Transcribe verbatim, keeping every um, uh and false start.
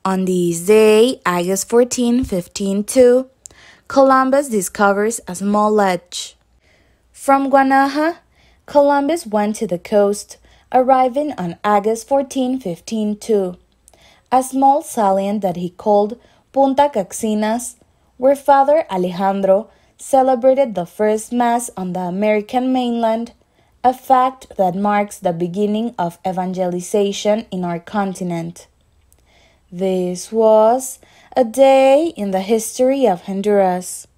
On this day, August fourteenth, fifteen oh two, Columbus discovers a small ledge. From Guanaja, Columbus went to the coast, arriving on August fourteenth, fifteen oh two, a small salient that he called Punta Caxinas, where Father Alejandro celebrated the first Mass on the American mainland, a fact that marks the beginning of evangelization in our continent. This was a day in the history of Honduras.